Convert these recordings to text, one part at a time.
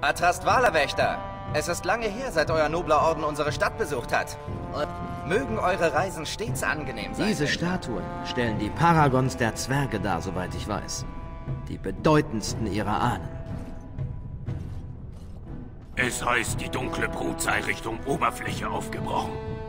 Atrast Walerwächter, es ist lange her, seit euer nobler Orden unsere Stadt besucht hat. Mögen eure Reisen stets angenehm sein. Diese Statuen stellen die Paragons der Zwerge dar, soweit ich weiß. Die bedeutendsten ihrer Ahnen. Es heißt, die dunkle Brut sei Richtung Oberfläche aufgebrochen.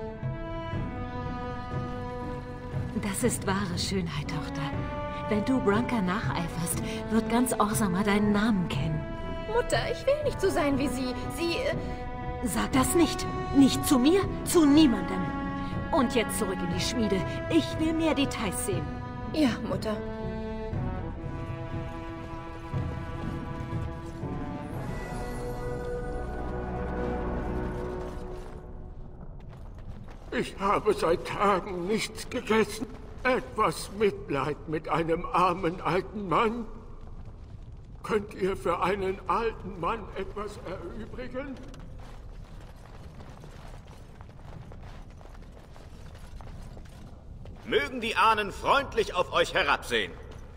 Das ist wahre Schönheit, Tochter. Wenn du Branka nacheiferst, wird ganz Orzammar deinen Namen kennen. Mutter, ich will nicht so sein wie Sie. Sag das nicht. Nicht zu mir, zu niemandem. Und jetzt zurück in die Schmiede. Ich will mehr Details sehen. Ja, Mutter. Ich habe seit Tagen nichts gegessen. Etwas Mitleid mit einem armen alten Mann? Könnt ihr für einen alten Mann etwas erübrigen? Mögen die Ahnen freundlich auf euch herabsehen.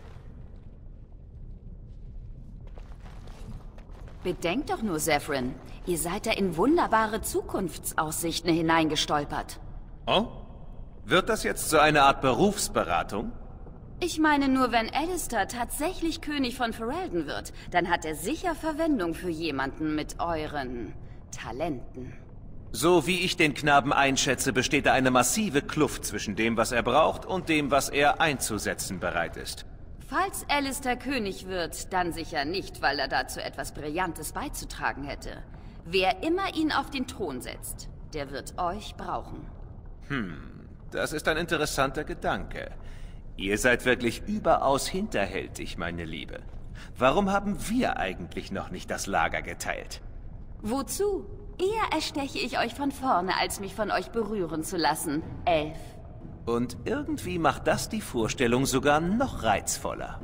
Bedenkt doch nur, Zephyrin. Ihr seid da in wunderbare Zukunftsaussichten hineingestolpert. Oh? Wird das jetzt so eine Art Berufsberatung? Ich meine nur, wenn Alistair tatsächlich König von Ferelden wird, dann hat er sicher Verwendung für jemanden mit euren Talenten. So wie ich den Knaben einschätze, besteht da eine massive Kluft zwischen dem, was er braucht, und dem, was er einzusetzen bereit ist. Falls Alistair König wird, dann sicher nicht, weil er dazu etwas Brillantes beizutragen hätte. Wer immer ihn auf den Thron setzt, der wird euch brauchen. Das ist ein interessanter Gedanke. Ihr seid wirklich überaus hinterhältig, meine Liebe. Warum haben wir eigentlich noch nicht das Lager geteilt? Wozu? Eher ersteche ich euch von vorne, als mich von euch berühren zu lassen, Elf. Und irgendwie macht das die Vorstellung sogar noch reizvoller.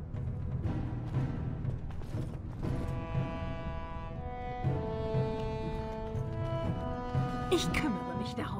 Ich kümmere mich darum.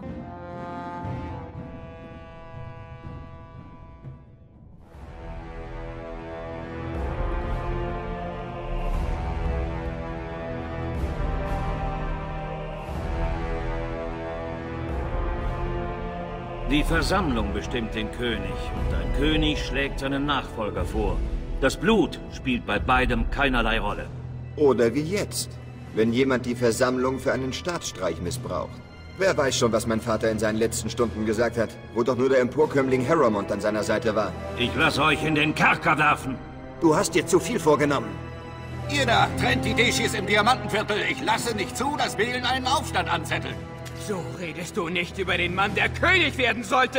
Die Versammlung bestimmt den König und ein König schlägt seinen Nachfolger vor. Das Blut spielt bei beidem keinerlei Rolle. Oder wie jetzt, wenn jemand die Versammlung für einen Staatsstreich missbraucht. Wer weiß schon, was mein Vater in seinen letzten Stunden gesagt hat, wo doch nur der Emporkömmling Harrowmont an seiner Seite war. Ich lasse euch in den Kerker werfen. Du hast dir zu viel vorgenommen. Ihr da, trennt die Deschis im Diamantenviertel. Ich lasse nicht zu, dass Belen einen Aufstand anzettelt. So redest du nicht über den Mann, der König werden sollte!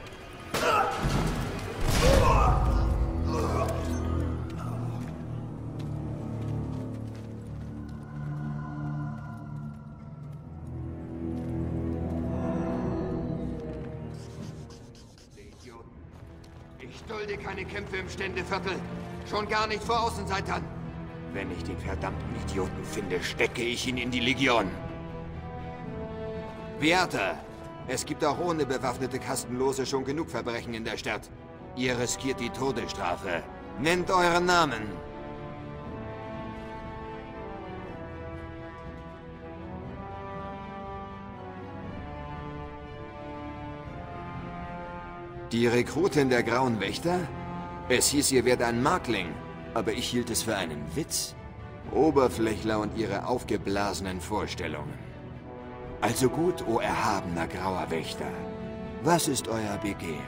Ich dulde keine Kämpfe im Ständeviertel. Schon gar nicht vor Außenseitern. Wenn ich den verdammten Idioten finde, stecke ich ihn in die Legion. Wärter, es gibt auch ohne bewaffnete Kastenlose schon genug Verbrechen in der Stadt. Ihr riskiert die Todesstrafe. Nennt euren Namen. Die Rekrutin der Grauen Wächter? Es hieß, ihr wärt ein Markling, aber ich hielt es für einen Witz. Oberflächler und ihre aufgeblasenen Vorstellungen. Also gut, o erhabener Grauer Wächter. Was ist euer Begehr?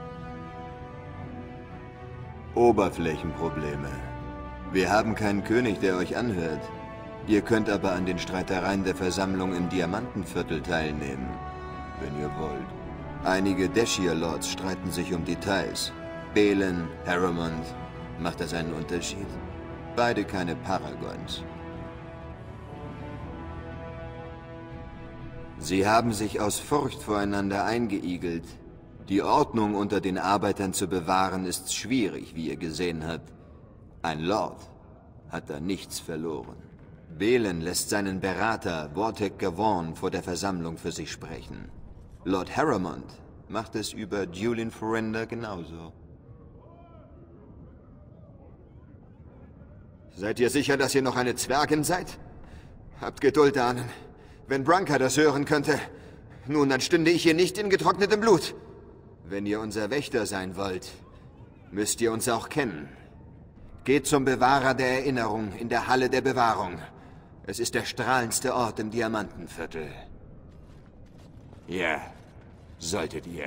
Oberflächenprobleme. Wir haben keinen König, der euch anhört. Ihr könnt aber an den Streitereien der Versammlung im Diamantenviertel teilnehmen, wenn ihr wollt. Einige Dashir-Lords streiten sich um Details. Belen, Harrowmont. Macht das einen Unterschied? Beide keine Paragons. Sie haben sich aus Furcht voreinander eingeigelt. Die Ordnung unter den Arbeitern zu bewahren, ist schwierig, wie ihr gesehen habt. Ein Lord hat da nichts verloren. Belen lässt seinen Berater, Vortek Gavon, vor der Versammlung für sich sprechen. Lord Harrowmont macht es über Julian Ferenda genauso. Seid ihr sicher, dass ihr noch eine Zwergin seid? Habt Geduld, Ahnen. Wenn Branka das hören könnte, nun, dann stünde ich hier nicht in getrocknetem Blut. Wenn ihr unser Wächter sein wollt, müsst ihr uns auch kennen. Geht zum Bewahrer der Erinnerung in der Halle der Bewahrung. Es ist der strahlendste Ort im Diamantenviertel. Ja, solltet ihr.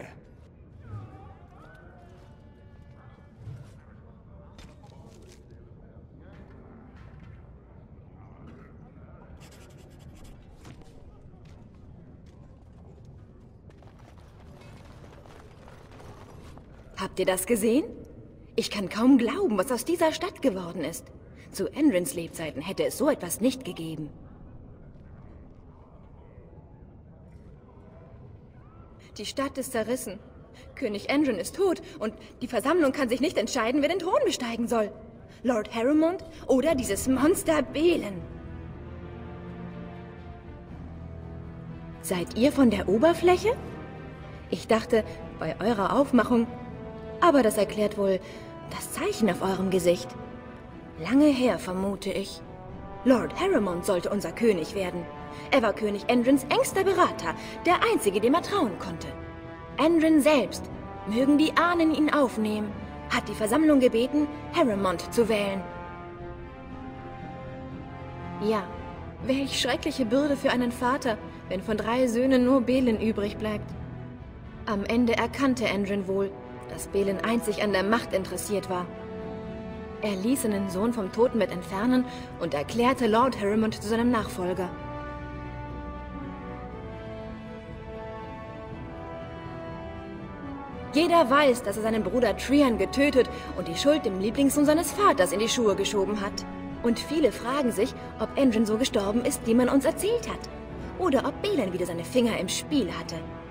Habt ihr das gesehen? Ich kann kaum glauben, was aus dieser Stadt geworden ist. Zu Endrins Lebzeiten hätte es so etwas nicht gegeben. Die Stadt ist zerrissen. König Endrin ist tot und die Versammlung kann sich nicht entscheiden, wer den Thron besteigen soll. Lord Harrowmont oder dieses Monster Belen. Seid ihr von der Oberfläche? Ich dachte, bei eurer Aufmachung... Aber das erklärt wohl das Zeichen auf eurem Gesicht. Lange her, vermute ich. Lord Harrowmont sollte unser König werden. Er war König Endrins engster Berater, der einzige, dem er trauen konnte. Endrin selbst, mögen die Ahnen ihn aufnehmen, hat die Versammlung gebeten, Harrowmont zu wählen. Ja, welch schreckliche Bürde für einen Vater, wenn von 3 Söhnen nur Belen übrig bleibt. Am Ende erkannte Endrin wohl, dass Belen einzig an der Macht interessiert war. Er ließ seinen Sohn vom Totenbett entfernen und erklärte Lord Harrowmont zu seinem Nachfolger. Jeder weiß, dass er seinen Bruder Trian getötet und die Schuld dem Lieblingssohn seines Vaters in die Schuhe geschoben hat. Und viele fragen sich, ob Endrin so gestorben ist, wie man uns erzählt hat. Oder ob Belen wieder seine Finger im Spiel hatte.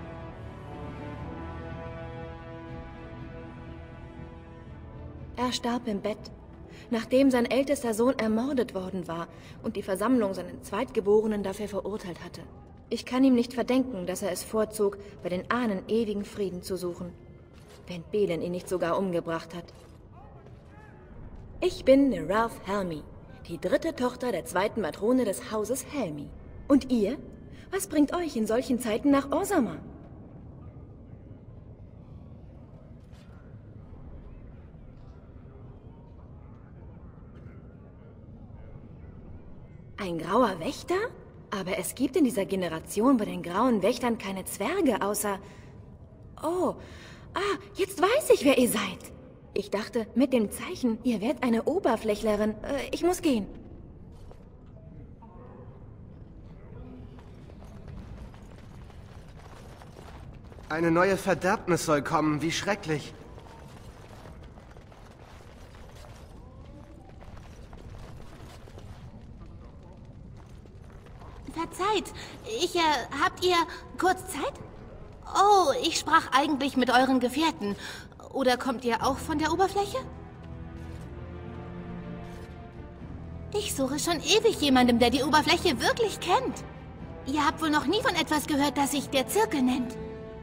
Er starb im Bett, nachdem sein ältester Sohn ermordet worden war und die Versammlung seinen Zweitgeborenen dafür verurteilt hatte. Ich kann ihm nicht verdenken, dass er es vorzog, bei den Ahnen ewigen Frieden zu suchen, wenn Belen ihn nicht sogar umgebracht hat. Ich bin Nerawth Helmi, die 3. Tochter der 2. Matrone des Hauses Helmi. Und ihr? Was bringt euch in solchen Zeiten nach Orzammar? Ein grauer Wächter? Aber es gibt in dieser Generation bei den grauen Wächtern keine Zwerge, außer... Oh, jetzt weiß ich, wer ihr seid. Ich dachte, mit dem Zeichen, ihr wärt eine Oberflächlerin. Ich muss gehen. Eine neue Verderbnis soll kommen, wie schrecklich. Verzeiht, habt ihr kurz Zeit? Oh, ich sprach eigentlich mit euren Gefährten. Oder kommt ihr auch von der Oberfläche? Ich suche schon ewig jemandem, der die Oberfläche wirklich kennt. Ihr habt wohl noch nie von etwas gehört, das sich der Zirkel nennt.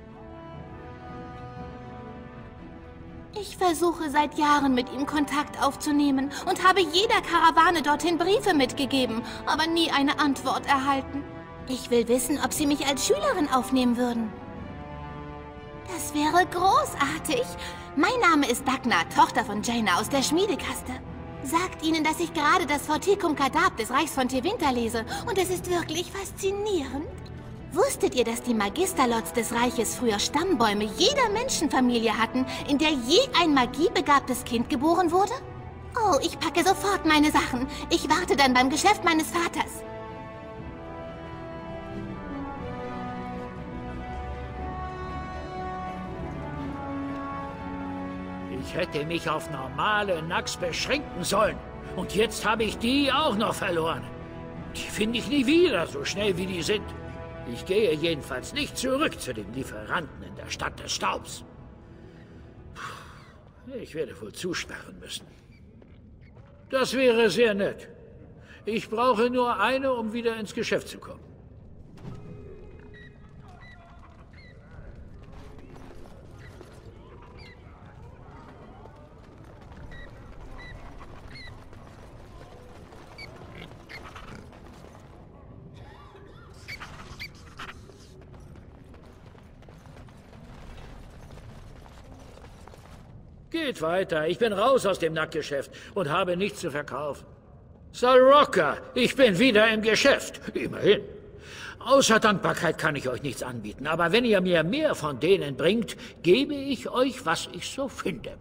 Ich versuche seit Jahren mit ihm Kontakt aufzunehmen und habe jeder Karawane dorthin Briefe mitgegeben, aber nie eine Antwort erhalten. Ich will wissen, ob sie mich als Schülerin aufnehmen würden. Das wäre großartig. Mein Name ist Dagna, Tochter von Jaina aus der Schmiedekaste. Sagt ihnen, dass ich gerade das Forticum Kadab des Reichs von Tevinter lese und es ist wirklich faszinierend. Wusstet ihr, dass die Magisterlots des Reiches früher Stammbäume jeder Menschenfamilie hatten, in der je ein magiebegabtes Kind geboren wurde? Oh, ich packe sofort meine Sachen. Ich warte dann beim Geschäft meines Vaters. Ich hätte mich auf normale Nax beschränken sollen. Und jetzt habe ich die auch noch verloren. Die finde ich nie wieder, so schnell wie die sind. Ich gehe jedenfalls nicht zurück zu den Lieferanten in der Stadt des Staubs. Ich werde wohl zusperren müssen. Das wäre sehr nett. Ich brauche nur eine, um wieder ins Geschäft zu kommen. Geht weiter. Ich bin raus aus dem Nacktgeschäft und habe nichts zu verkaufen. Sir Rocker, ich bin wieder im Geschäft. Immerhin. Außer Dankbarkeit kann ich euch nichts anbieten. Aber wenn ihr mir mehr von denen bringt, gebe ich euch, was ich so finde.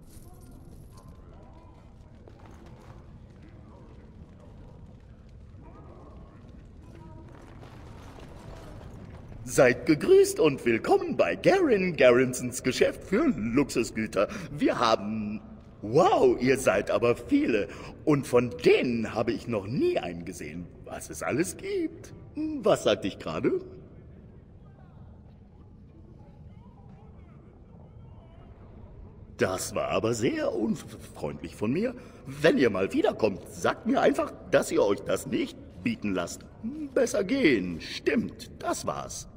Seid gegrüßt und willkommen bei Garrisons Geschäft für Luxusgüter. Wir haben... Wow, ihr seid aber viele. Und von denen habe ich noch nie einen gesehen, was es alles gibt. Was sagte ich gerade? Das war aber sehr unfreundlich von mir. Wenn ihr mal wiederkommt, sagt mir einfach, dass ihr euch das nicht bieten lasst. Besser gehen. Stimmt, das war's.